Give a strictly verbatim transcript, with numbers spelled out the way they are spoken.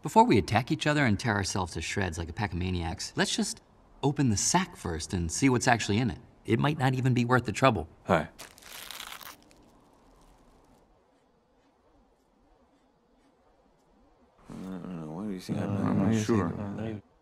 Before we attack each other and tear ourselves to shreds like a pack of maniacs, let's just open the sack first and see what's actually in it. It might not even be worth the trouble. Hi. I don't know. What do you think? Uh, I'm not, I'm what do not you sure. think? Uh,